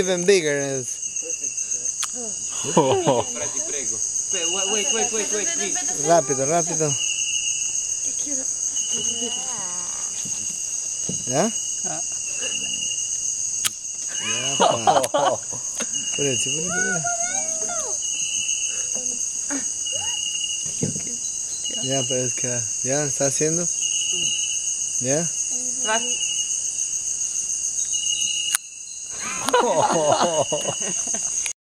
even bigger. Wait. Rápido, rápido. ¿Ya? Ya, pa. Ponete. Ya, pero es que... ¿Ya? ¿Está haciendo? ¿Ya? Va.